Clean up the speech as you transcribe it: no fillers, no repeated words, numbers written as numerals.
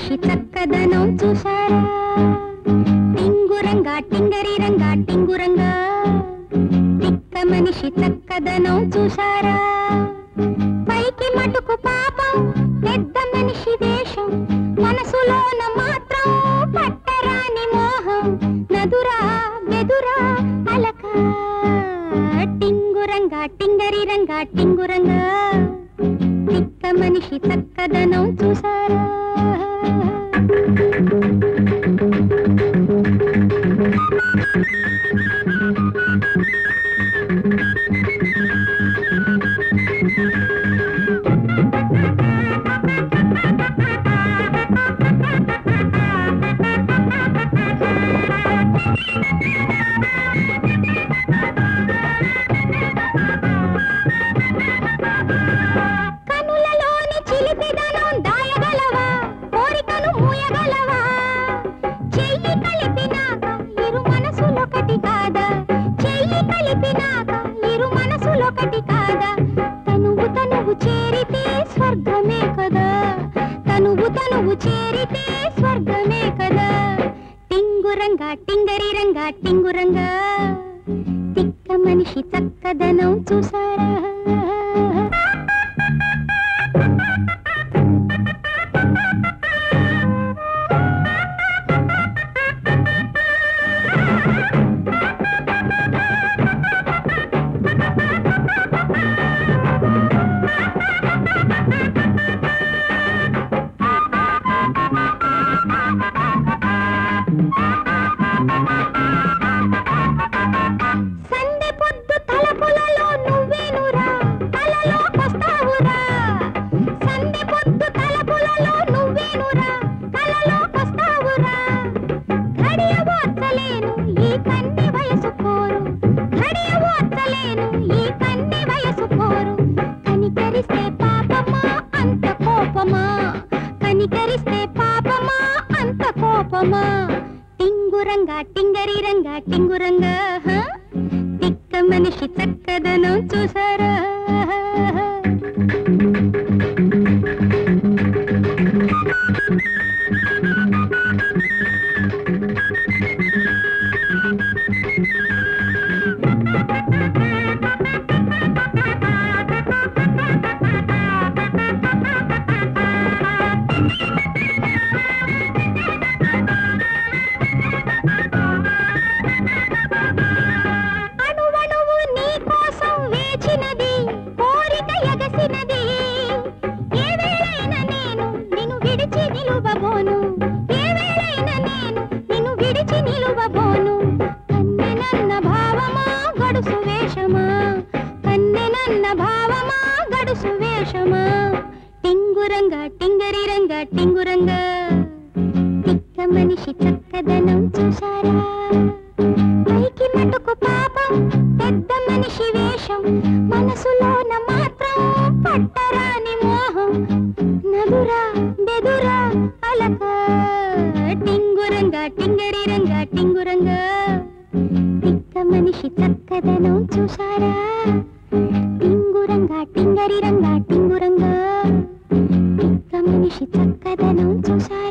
మనిషి చక్కదనం చూశారా? టింగురంగా టింగరిరంగా టింగురంగా తిక్క మనిషి చక్కదనం చూశారా? పైకి మటుకు పాపం పెద్ద మనిషి వేషం, మనసులోన మాత్రం పట్టరాని మోహం. నదురా బెదురా అలక టింగురంగా టింగరిరంగా టింగురంగా తిక్క మనిషి చక్కదనం చూశారా? కనులలోని చిలిపిదనం దాయగలవా? కోరికను మూయగలవా? చెయ్యి కలిపినాక ఇరు మనసులొకటి కాదా? చెయ్యి కలిపినాక ఇరు మనసులొకటి కాదా? తనువు తనువు చేరితే స్వర్గమే కదా, తనువు తనువు చేరితే స్వర్గమే కదా. టింగురంగా టింగరిరంగా టింగురంగా తిక్క మనిషి చక్కదనం చూశారా? సందె పొద్దు తలపులలో నువ్వేనురా, కలలోకొస్తావురా. సందె పొద్దు తలపులలో నువ్వేనురా, కలలోకొస్తావురా. ఘడియ ఓర్చలేను ఈ కన్ని వయసు పోరు, ఘడియ ఓర్చలేను ఈ కన్ని వయసు పోరు. కనికరిస్తే పాపమా అంత కోపమా, కనికరిస్తే పాపమా అంత కోపమా. టింగురంగా టింగరిరంగా టింగురంగా తిక్క మనిషి చక్కదనం చూశారా? అణువణువు నీ కోసం వేచినది, కోరిక ఎగసినది. ఏ వేళైనా నేను నిన్ను విడిచి నిలువబోను, ఏ వేళైనా నేను నిన్ను విడిచి నిలువబోను. కన్నెనన్న భావమా గడుసు వేషమా, కన్నెనన్న భావమా గడుసు వేషమా. టింగురంగా టింగరిరంగా టింగురంగా తిక్క మనిషి చక్కదనం చూశారా? పైకి మటుకు పాపం పెద్ద మనిషి వేషం, మనసులోన మాత్రం పట్టరాని మోహం. నదురా బెదురా అలక టింగురంగా టింగరిరంగా టింగురంగా తిక్క మనిషి చక్కదనం చూశారా? టింగురంగా టింగరిరంగా టింగురంగా తిక్క మనిషి చక్కదనం చూశారా?